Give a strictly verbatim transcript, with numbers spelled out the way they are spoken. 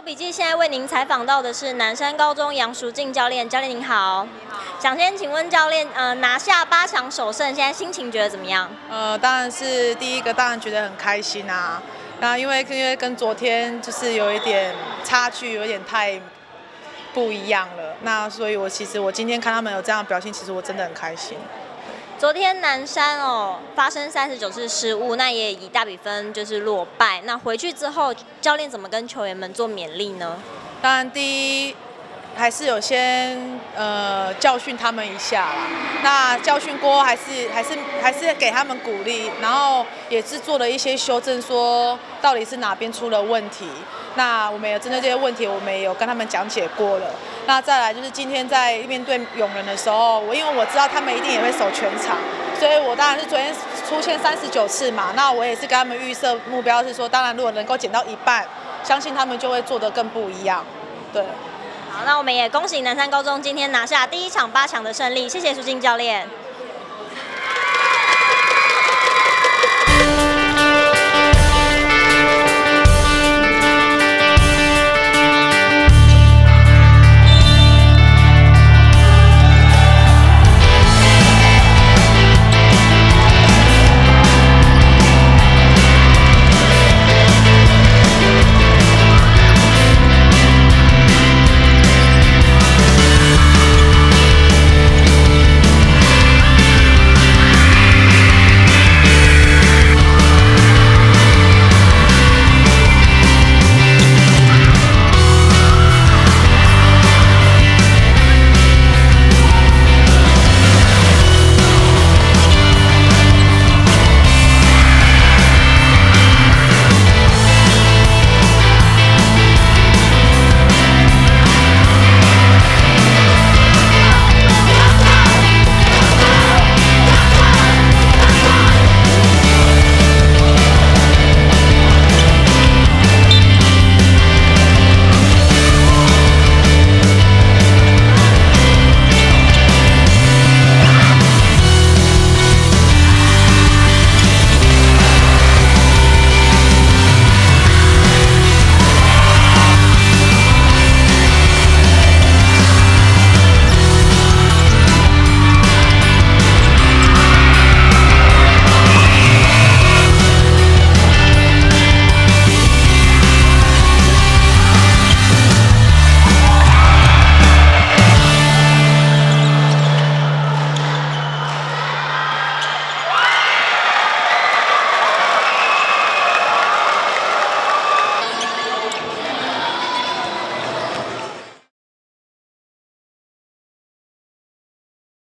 笔记现在为您采访到的是南山高中杨淑静教练，教练您好。你好。想先请问教练，呃，拿下八强首胜，现在心情觉得怎么样？ 呃，当然是第一个，当然觉得很开心啊。那因为因为跟昨天就是有一点差距，有点太不一样了。那所以我其实我今天看他们有这样的表现，其实我真的很开心。 昨天南山哦发生三十九次失误，那也以大比分就是落败。那回去之后，教练怎么跟球员们做勉励呢？ 当然，第一还是有先呃教训他们一下啦。那教训过后，还是还是还是给他们鼓励，然后也是做了一些修正，说到底是哪边出了问题。那我们也针对这些问题，我们也有跟他们讲解过了。那再来就是今天在面对勇人的时候，我因为我知道他们一定也会守全场，所以我当然是昨天出现三十九次嘛，那我也是跟他们预设目标是说，当然如果能够减到一半，相信他们就会做得更不一样。对。 好，那我们也恭喜南山高中今天拿下第一场八强的胜利，谢谢淑静教练。